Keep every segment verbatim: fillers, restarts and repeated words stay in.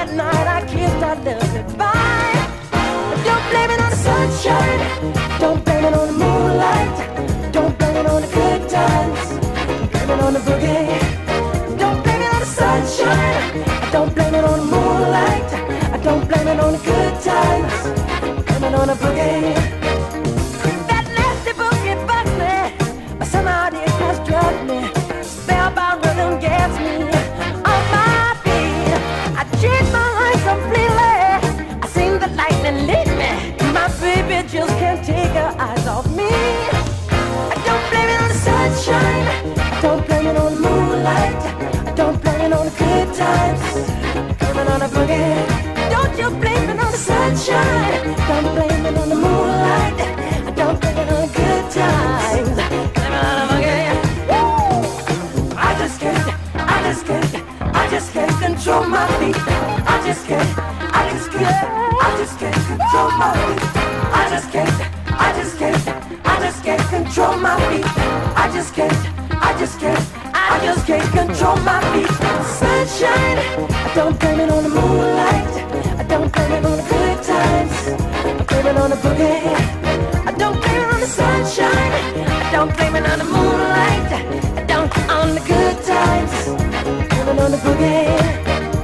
that night I kissed our love goodbye. Don't blame it on the sunshine, don't blame it on the moonlight, don't blame it on the good times, blame it on the boogie. Don't blame it on the sunshine, don't blame it on the moonlight, don't blame it on the good times, blame it on the boogie. That nasty boogie bugs me, but somehow it has drugged me. Spellbound rhythm gets me on my feet. I changed my life completely, I seen the lightning lead me. My baby just can't take her eyes off me. I don't blame it on the sunshine, I don't blame it on the moonlight, I don't blame it on the good times, blame it on the boogie. Don't you blame it on the sunshine, don't blame it on the moonlight, I don't blame it on the good times, blame it on the boogie. Woo! I just can't, I just can't, I just can't control my feet. I just can't, I just can't, I just can't control my feet. I just can't, I just can't, I just can't control my feet. I just can't, I just can't, I just can't control my feet. Sunshine, I don't blame it on the moonlight, I don't blame it on the good times, I blame it on the boogie. I don't blame it on the sunshine, I don't blame it on the moonlight, I don't on the good times, I blame it on the boogie.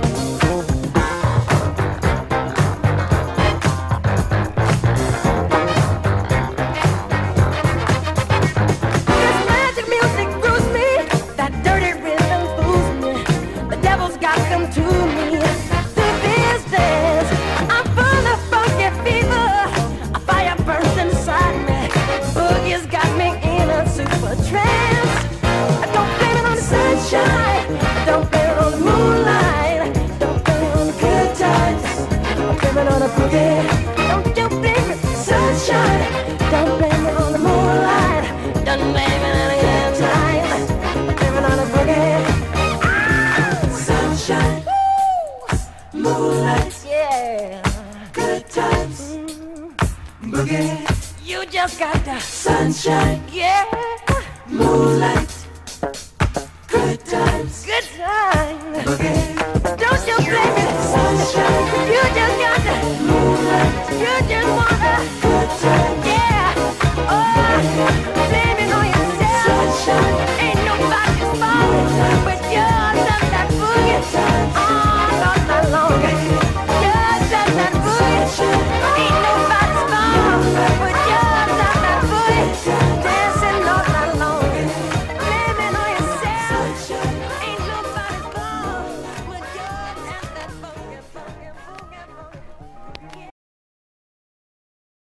Don't you blame it, sunshine, don't blame it on the moonlight, don't blame it on the good times, blame it on the boogie. Ah, sunshine, woo, moonlight, yeah, good times, mm, boogie. You just got the sunshine, yeah.